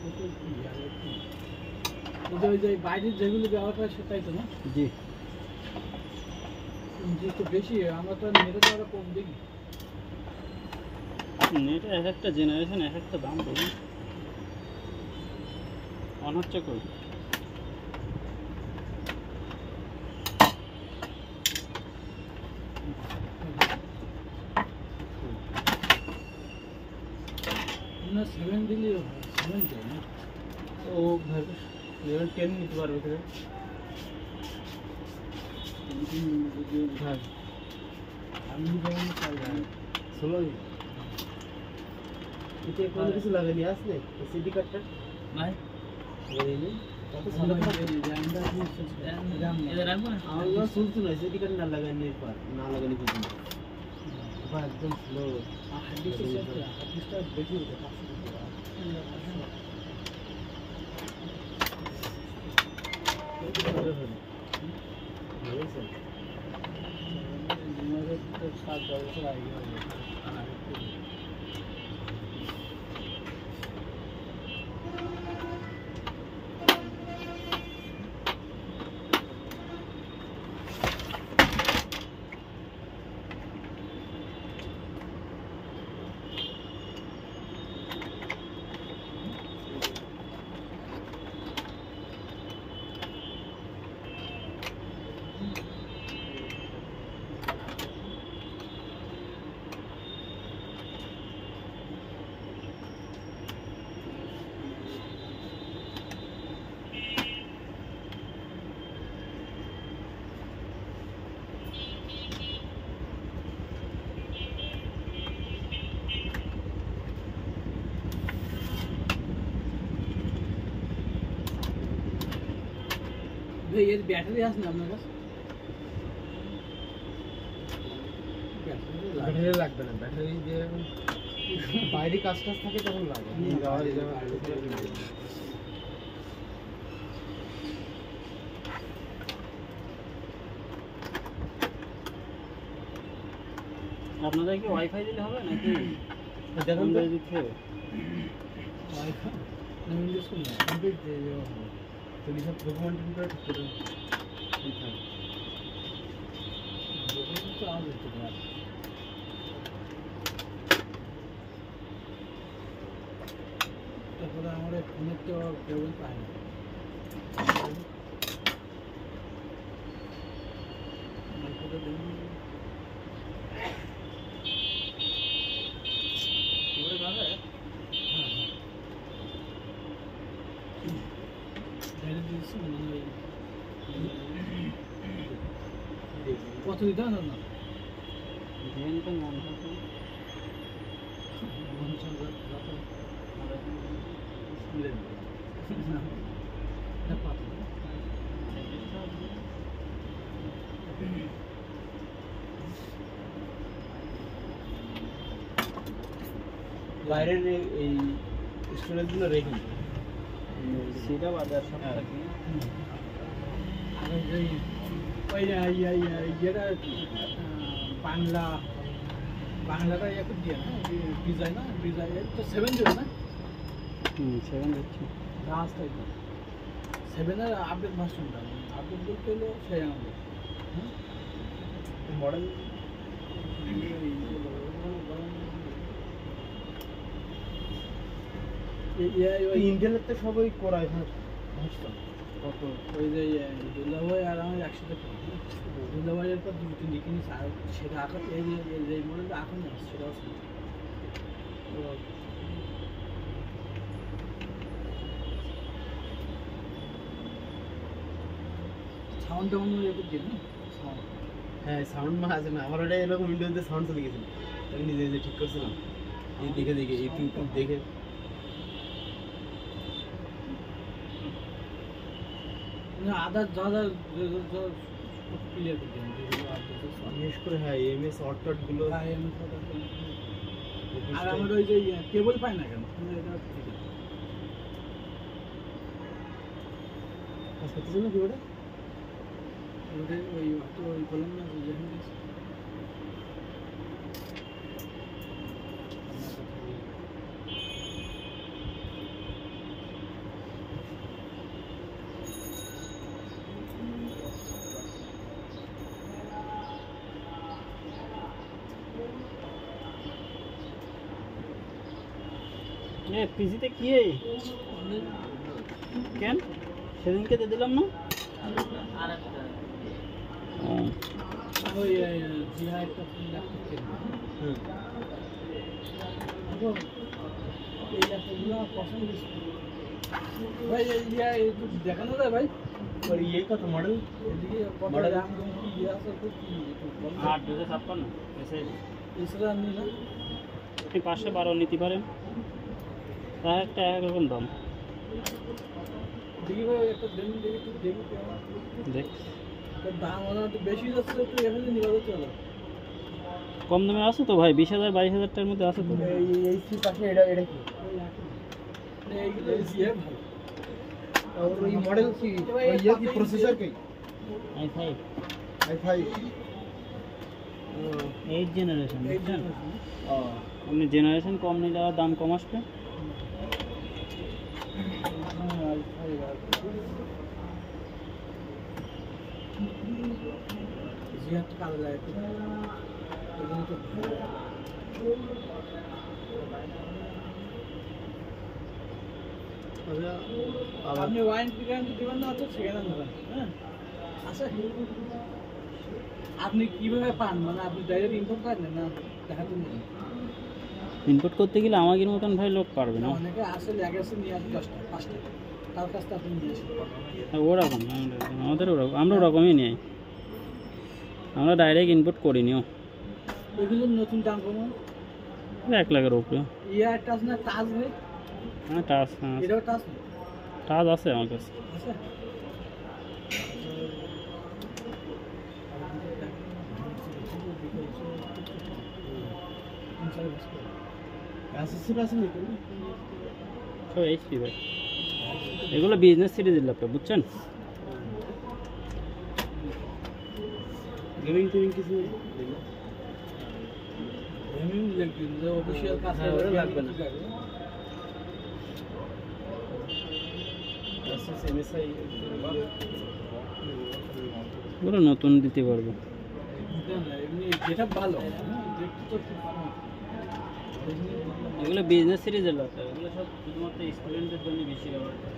ওই যে বাইরের যেগুলো ব্যবহার করে সেটাই তো না? জি। একটু বেশি, আমরা তো নেটে তো আরো কম দেখি। নেটে এক একটা জেনারেশন এক একটা দাম দেখি। অন হচ্ছে কই? না 7 দিলেও হয়, 7 চাই না। ও লেভেল 10 নিতে পারবে এখানে। আমি যেমন চাই না। 16 এতে কোনো কিছু লাগানি আসলে সিডি কার্ডটা ভাই লাগাইনি কত আমরা সালে র্যামটা এদের রাখবো না আল্লাহ শুনছো না সিডি কার্ড না লাগানি পর না লাগানি পর্যন্ত বা একদম স্লো হাদিসটা বেশি হতো 500 এর ব্যাটারি আছে না আপনার কাছে? ব্যাটারি লাগবে না ব্যাটারি যে বাইরে কাজ থাকে তখন লাগে আপনাদের কি ওয়াইফাই দিলে হবে নাকি দেখুন আমরা দিতে ওয়াইফাই আমি ইউজ করি না, কমপ্লিট দিয়ে দেওয়া হবে। তো সব ডকুমেন্ট করে ঠিক করে তো আজ হতে পারে। তারপরে আমার ফোনের তো কেবল পাই না। কত দিতে হবে না? দেন তো মন থাকে বাইরের এই স্টোরেজ গুলো রেখে সেটা বাজার সব থাকে ইয়েটা বাংলাটা একটু দিয়ে না ডিজাইন না ডিজাইন তো 7 দেবে না? 7 দিচ্ছি রাস্তায় 7-এর আপডেট ভার্সনটা আপডেট বলতে হলো সেই আমাদের মডেল ইন্টেলের তো সবাই করায় ভার্সন কত ওই যে দুলাভাই আর আমার একসাথে দুলাভাইয়ের পর 2-3 দিকে নিয়েছে আর সেটা এখন এই যে মডেলটা এখন আসছে সেটা আছে সাউন্ডটা অন্য একটু দিয়ে না হ্যাঁ সাউন্ড আছে না আমার ওটা এরকম উইন্ডোজে সাউন্ড চলে গেছিল আমি নিজে নিজে ঠিক করছিলাম এই দেখে দেখে ইউটিউব দেখে আদার যা ক্লিয়ার করে দেন বিশেষ করে হ্যাঁ এমএস অটট গুলো আর আমার ওই যে কেবল পাই না কেন কাজ করতেছে না কি ওটা ওই বললাম না যেখানে এ পিসিতে কি এই কেন সেদিনকে দিয়ে দিলাম না ওই জিহা একটা ল্যাপটপ কিনবো। এই ল্যাপটপগুলো আমার পছন্দ হয়েছে। ভাই একটু দেখানো যায় ভাই? और ये कत मॉडल এদিকে কত Model? দাম কি ইয়ে আছে একটু কি একটু বলুন। 8,256 এসে এছাড়া আপনি না আপনি 512 নিতে পারেন তার একটা একরকম দাম দেখি ভাই একটা দেখি একটু দেখি কেমন। দেখ তার দাম ওরা একটু বেশি যাচ্ছে একটু এখানে নিয়ে চলো। কম দামে আছে তো ভাই 20,000 22,000 টাকার মধ্যে আছে তো এই সি পাশে এটা এটা কি এইগুলো জিয়ে ভালো। और ये मॉडल की और ये की प्रोसेसर की i5 i5 8 জেনারেশন এই বুঝছেন हां আপনি জেনারেশন কম নিলে আর দাম কম আসবে জিয়াটা কালো লাগে একটু। এগুলো তো ভালো। আপনি ওয়ারেন্টি গ্যারান্টি দেবেন না তো সেখানে নেবেন হ্যাঁ আচ্ছা আপনি কিভাবে পান মানে আপনি ডাইরেক্ট ইম্পোর্ট করেন না দেখাতে নেই ইনপুট করতে গেলে আমাদের মতন ভাই লোক পারবে না অনেকে আসে লেগেছে নিয়ে আসে 10টা 5টা তার কাছ থেকে আপনি নিয়ে আসেন ওরকম আমাদের ওরকম আমরা ওরকমই নিই আমরা ডাইরেক্ট ইনপুট করিনিও এগুলোর নতুন দাম কমন 1 লাখের উপরে ইয়ার টাচ না টাচ ভাই হ্যাঁ টাচ এটাও টাচ না টাচ আছে আমার কাছে আছে एसएससी আছে নাকি তো এইচপি ভাই এগুলো বিজনেস সিরিজের ল্যাপটপ বুঝছেন गेमिंग टीम किसी গেমিং লাগবে যে অফিশিয়াল কাজ হ্যাঁ, ওটা লাগবে না। ঠিক আছে। एसएससी एमएसआई এগুলো নতুন দিতে পারবো বুঝলেন না, এমনি যেটা ভালো দেখতে তো খুব ভালো এগুলো বিজনেস সিরিজের ল্যাপটপ এগুলো সব শুধুমাত্র স্টুডেন্টদের জন্য বেশি ব্যবহার করে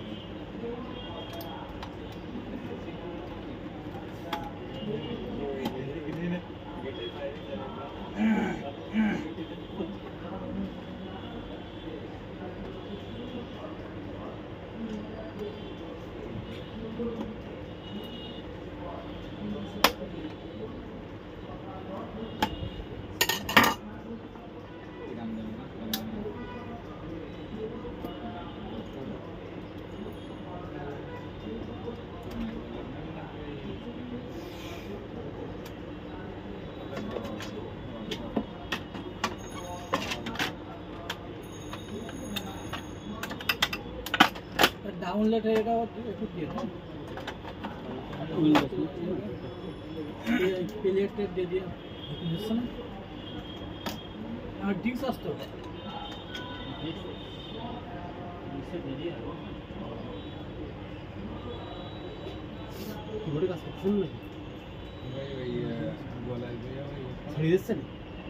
ডাউনলোড এটা একটু দিয়ে দাও প্লেটের দিয়ে দিয়ে বুঝছো না আমার ডিস্ক আসতো कीबोर्ड का सेक्शन में छड़ी दिচ্ছে না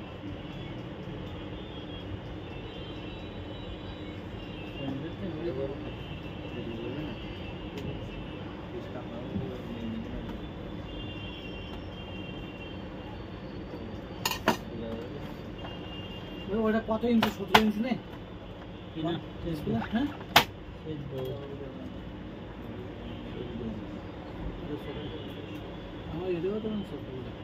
ওটা কত ইঞ্চি 17 ইঞ্চি নেই কি না হ্যাঁ আমার এটাও তো সব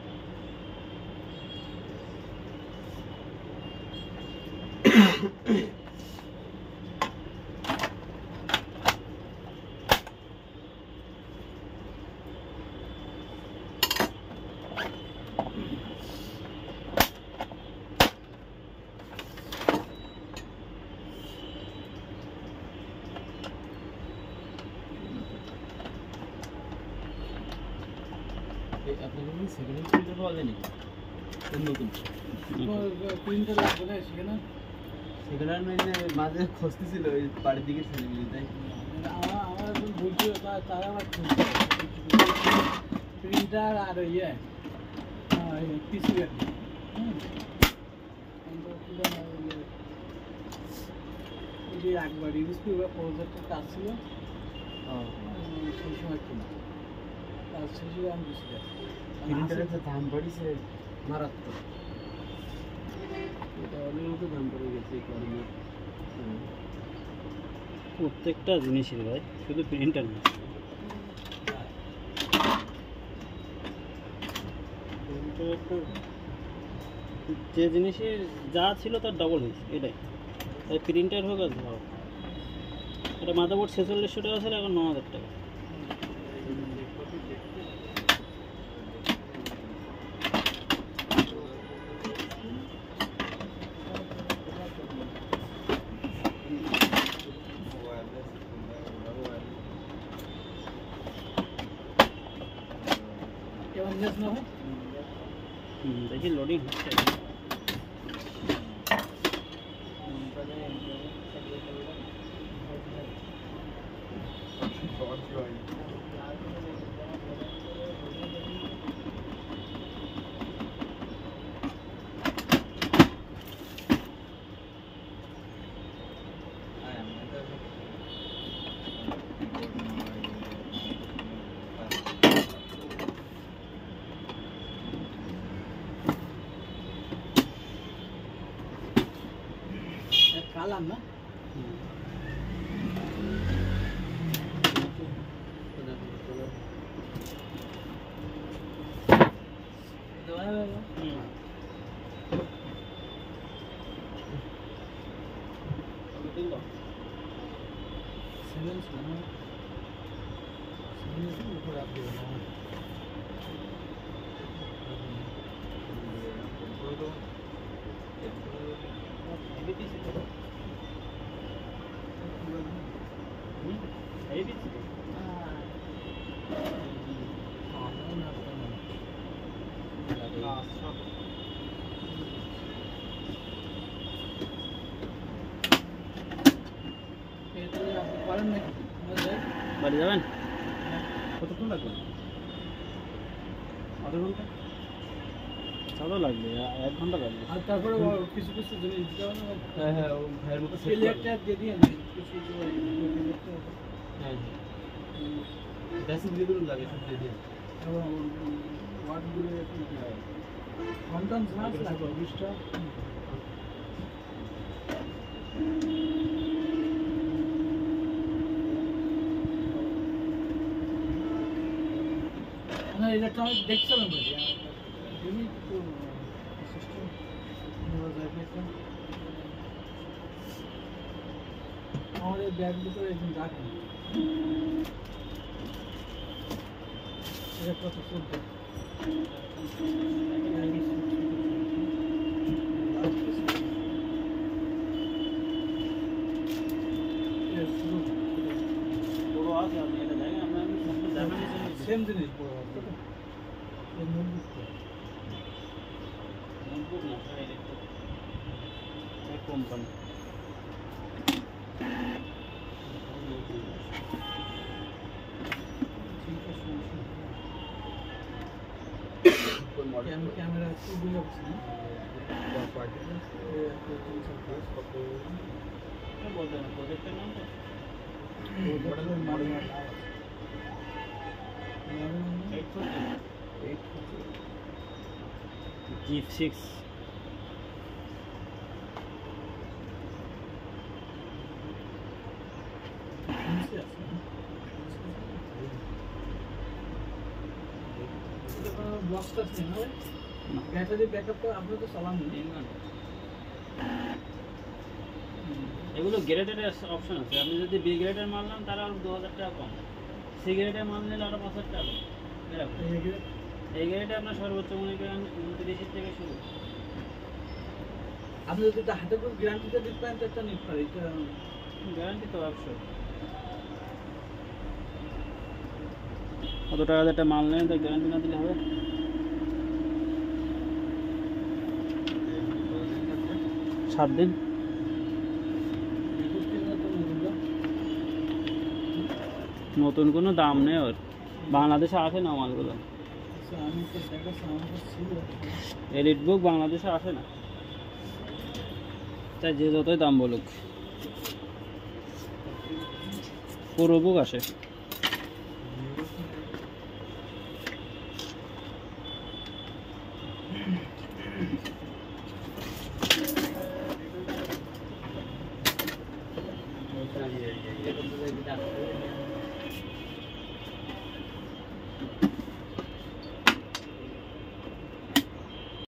আপনাদের সেকেন্ড হ্যান্ড প্রিন্টার পাওয়া যায় নাকি নতুন প্রিন্টার লাগবে না সেখানে সেকেন্ড হ্যান্ড মানে মাঝে খুঁজতেছিল ওই বাড়ির দিকে ছেড়ে দিলে তাই আমার এখন বলছি তারা আমার প্রিন্টার আর ইয়ে পিসি যে একবার ইউএসপি প্রজেক্টের কাজ ছিল সেই সময় কিনা কাজ শেষ হয়ে আমি বুঝতে প্রিন্টারের যে দাম বাড়িছে মারাত্মক, এটা অনেক মতো দাম পড়ে গেছে এই কারণে। প্রত্যেকটা জিনিসের ভাই, শুধু প্রিন্টার না। যে জিনিসের যা ছিল তার ডবল হয়েছে, এটাই। তাই প্রিন্টার হোক আর যা হোক, এটা মাদারবোর্ড 4600 টাকা ছিল, এখন 9000 টাকা। কেমন নেস না হয় দেখি লোডিং হচ্ছে। কালাম না করেন নাকি বাড়ি যাবেন? কতক্ষণ লাগবে? আধা ঘন্টা? চালও লাগবে, 1 ঘন্টা লাগবে। আর তারপরে কিছু কিছু জিনিস দিতে হবে না। হ্যাঁ হ্যাঁ, ও ভাইয়ের মতো সেট সিলেক্টর দিয়ে দিয়ে না কিছু কিছু হ্যাঁ বেসিক যেগুলো লাগে সব দিয়ে দিয়ে। এবং ওয়ার্ডগুলো একটু কন্টেন্ট সার্চ লাগবে 20টা। না ইলেকট্রনিক দেখছিলাম বলি তুমি তো সিস্টেম আমাদের ব্যাগ ভিতরে একদিন রাখেন এটা কত চলবে বড় আছে, আপনি এটা জায়গা আমরা সেম জিনিস বড় হবে এই নোটবুক না কোম্পানি। ক্যামেরা খুবই হচ্ছে না প্রজেক্টের নামটা G6 ব্লকটা আছে না ব্যাটারি ব্যাকআপটা আপনি তো চালান এগুলো গ্রেডের অপশন আছে। আপনি যদি বি গ্রেডের মাল নেন তাহলে আরো 2000 টাকা কম, সি গ্রেডের মাল নিলে আরো 5000 টাকা কম। এরকম এই গ্রেডে আপনার সর্বোচ্চ মনে করেন 29 থেকে শুরু। আপনি যদি হাতে করে গ্যারান্টিটা দিতে পারেন তো একটা নিতে পারি, গ্যারান্টি তো অবশ্যই। কত টাকা একটা মাল নেন তো গ্যারান্টি না দিলে হবে? 7 দিন। নতুন কোনো দাম নেই ওর, বাংলাদেশে আসে না মালগুলো। এলিট বুক বাংলাদেশে আসে না, তাই যে যতই দাম বলুক। পুরো বুক আসে। ये